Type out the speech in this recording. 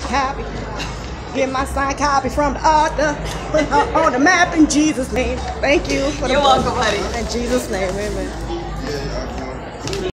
copy. Get my signed copy from the author. Put her on the map in Jesus' name. Thank you. You're welcome, buddy. In Jesus' name, amen.